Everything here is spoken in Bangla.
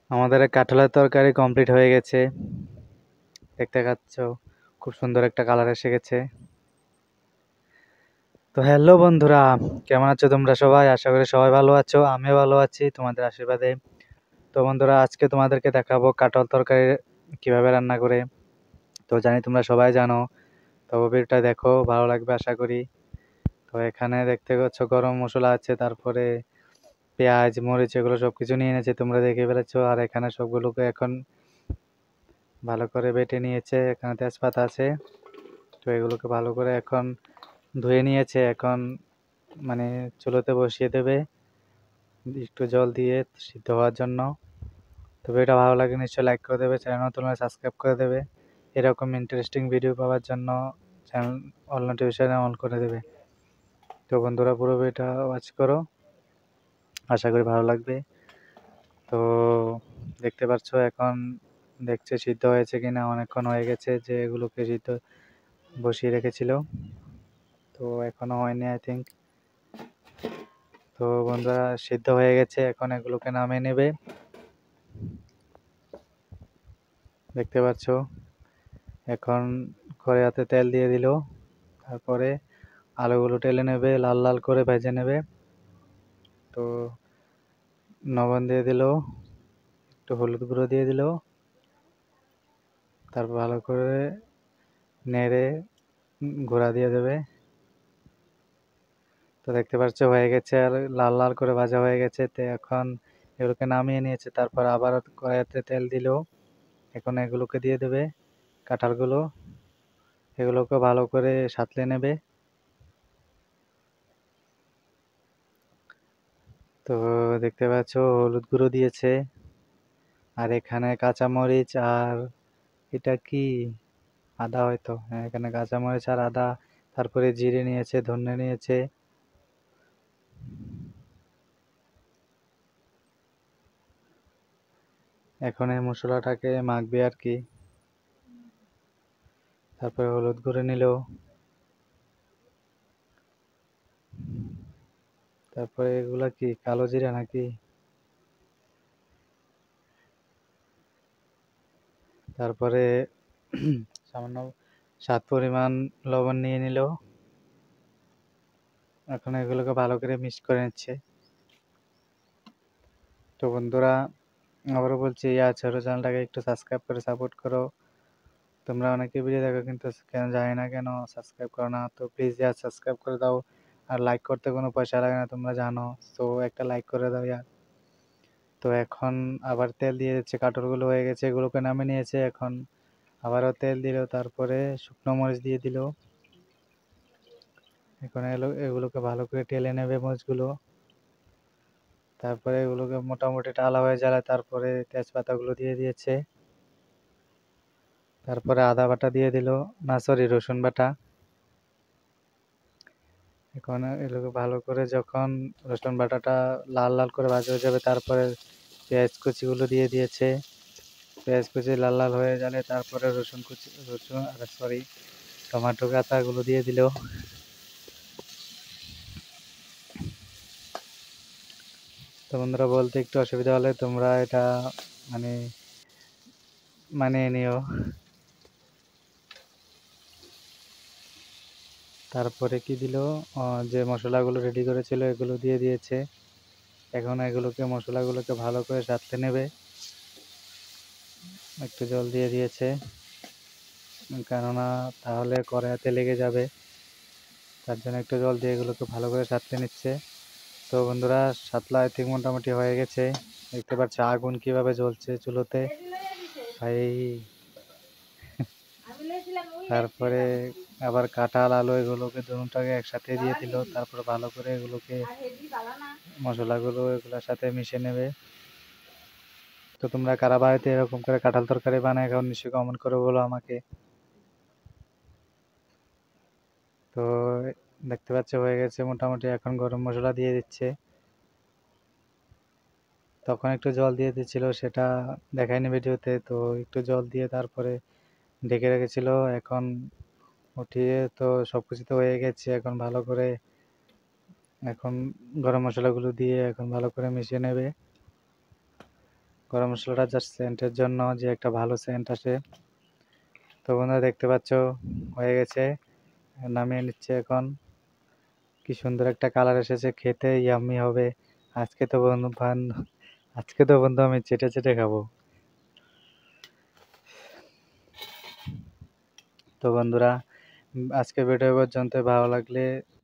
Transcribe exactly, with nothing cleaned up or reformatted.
আমাদের কাঁঠালের তরকারি কমপ্লিট হয়ে গেছে। দেখতে পাচ্ছ খুব সুন্দর একটা কালার এসে গেছে। তো হ্যালো বন্ধুরা, কেমন আছো তোমরা সবাই? আশা করি সবাই ভালো আছো, আমিও ভালো আছি তোমাদের আশীর্বাদে। তো বন্ধুরা, আজকে তোমাদেরকে দেখাবো কাঁঠাল তরকারি কিভাবে রান্না করে। তো জানি তোমরা সবাই জানো, তো ভিডিওটা দেখো, ভালো লাগবে আশা করি। তো এখানে দেখতে পাচ্ছ গরম মশলা আছে, তারপরে পেঁয়াজ মরিচ এগুলো সবকিছু নিয়ে এনেছে, তোমরা দেখে ফেলেছো। আর এখানে সবগুলোকে এখন ভালো করে বেটে নিয়েছে। এখানে তেজপাতা আছে, তো এগুলোকে ভালো করে এখন ধুয়ে নিয়েছে। এখন মানে চুলোতে বসিয়ে দেবে একটু জল দিয়ে সিদ্ধ হওয়ার জন্য। তবে এটা ভালো লাগে নিশ্চয়ই লাইক করে দেবে, চ্যানেল নতুন হলে সাবস্ক্রাইব করে দেবে। এরকম ইন্টারেস্টিং ভিডিও পাওয়ার জন্য চ্যানেল অল নোটিফিকেশন অন করে দেবে। তো বন্ধুরা, পুরো ভিডিওটা ওয়াচ করো, আশা করি ভালো লাগবে। তো দেখতে পাচ্ছ এখন দেখছে সিদ্ধ হয়েছে কিনা, অনেকক্ষণ হয়ে গেছে যে এগুলোকে সিদ্ধ বসিয়ে রেখেছিল, তো এখনো হয়নি আই থিঙ্ক। তো বন্ধুরা, সিদ্ধ হয়ে গেছে, এখন এগুলোকে নামিয়ে নেবে। দেখতে পাচ্ছ এখন কড়াইতে তেল দিয়ে দিল, তারপরে আলুগুলো টেলে নেবে, লাল লাল করে ভেজে নেবে। তো লবণ দিয়ে দিল, একটু হলুদ গুঁড়ো দিয়ে দিল, তারপর ভালো করে নেড়ে ঘোরা দিয়ে দেবে। তো দেখতে পাচ্ছ হয়ে গেছে, আর লাল লাল করে ভাজা হয়ে গেছে। তো এখন এগুলোকে নামিয়ে নিয়েছে, তারপর আবার কড়াইতে তেল দিল, এখন এগুলোকে দিয়ে দেবে কাঁঠালগুলো, এগুলোকে ভালো করে সাঁতলে নেবে। তো দেখতে পাচ্ছ হলুদ গুঁড়ো দিয়েছে, আর এখানে কাঁচামরিচ আর এটা কি আদা, হয়তো হ্যাঁ, এখানে কাঁচামরিচ আর আদা, তারপরে জিরে নিয়েছে, ধনে নিয়েছে। এখন এই মশলাটাকে মাখবে আর কি। তারপরে হলুদ গুঁড়ো নিল, তারপরে এগুলা কি কালো জিরা নাকি, তারপরে সামান্য স্বাদ পরিমাণ লবণ নিয়ে নিল। এখন এগুলোকে ভালো করে মিক্স করে নিচ্ছে। তো বন্ধুরা, আবারও বলছি, ইয়া ছোট চ্যানেলটাকে একটু সাবস্ক্রাইব করে সাপোর্ট করো। তোমরা অনেকে ভিডিও দেখো কিন্তু কেন জানি না কেন সাবস্ক্রাইব করো না, তো প্লিজ ইয়ার সাবস্ক্রাইব করে দাও। আর লাইক করতে কোনো পয়সা লাগে না, তোমরা জানো, তো একটা লাইক করে দাও ইয়ার। তো এখন আবার তেল দিয়ে দিচ্ছে, কাঠলগুলো হয়ে গেছে, এগুলোকে নামিয়ে নিয়েছে। এখন আবারও তেল দিল, তারপরে শুকনো মরিচ দিয়ে দিল। এখন এগুলো এগুলোকে ভালো করে টেলে নেবে মরিচগুলো। তারপরে এগুলোকে মোটামুটি টালা হয়ে যায়, তারপরে তেজপাতাগুলো দিয়ে দিয়েছে। তারপরে আদা বাটা দিয়ে দিল, না সরি রসুন বাটা। এখন এগুলোকে ভালো করে যখন রসুন বাটাটা লাল লাল করে ভাজা হয়ে যাবে, তারপরে পেঁয়াজ কুচিগুলো দিয়ে দিয়েছে। পেঁয়াজ কুচি লাল লাল হয়ে গেলে তারপরে রসুন কুচি রসুন আর সরি টমেটো কাঁচাগুলো দিয়ে দিল। তো বন্ধুরা, বলতে একটু অসুবিধা হলে তোমরা এটা মানে মানিয়ে নিও। তারপরে কি দিল, যে মশলাগুলো রেডি করেছিল এগুলো দিয়ে দিয়েছে। এখন এগুলোকে মশলাগুলোকে ভালো করে সাঁতলে নেবে। একটু জল দিয়ে দিয়েছে, কেননা তাহলে কড়াইতে লেগে যাবে, তার জন্য একটু জল দিয়ে এগুলোকে ভালো করে সাঁতলে নিচ্ছে। তো বন্ধুরা, সাতলা আই থিঙ্ক মোটামুটি হয়ে গেছে। দেখতে পাচ্ছ আগুন কিভাবে জ্বলছে চুলোতে ভাই। তারপরে আবার কাঁঠাল আলু এগুলোকে দুটোকে একসাথে দিয়ে দিল, তারপর ভালো করে এগুলোকে মশলাগুলো এগুলোর সাথে মিশিয়ে নেবে। তো তোমরা কারা বাড়িতে এরকম করে কাঁঠাল তরকারি বানায় এখন নিশ্চয়ই কমেন্ট করে বলো আমাকে। তো দেখতে পাচ্ছ হয়ে গেছে মোটামুটি, এখন গরম মশলা দিয়ে দিচ্ছে। তখন একটু জল দিয়ে দিচ্ছিল, সেটা দেখায়নি ভিডিওতে, তো একটু জল দিয়ে তারপরে ঢেকে রেখেছিল। এখন উঠিয়ে তো সব কিছু তো হয়ে গেছে, এখন ভালো করে এখন গরম মশলাগুলো দিয়ে এখন ভালো করে মিশিয়ে নেবে। গরম মশলাটা জাস্ট সেন্টের জন্য, যে একটা ভালো সেন্ট আসে। তো বন্ধুরা দেখতে পাচ্ছ হয়ে গেছে, নামিয়ে নিচ্ছে এখন। কি সুন্দর একটা কালার এসেছে, খেতে ইয়াম্মি হবে। আজকে তো বন্ধু আজকে তো বন্ধু আমি চেটে চেটে খাবো। তো বন্ধুরা আজকে ভিডিও পর্যন্ত, ভালো লাগলে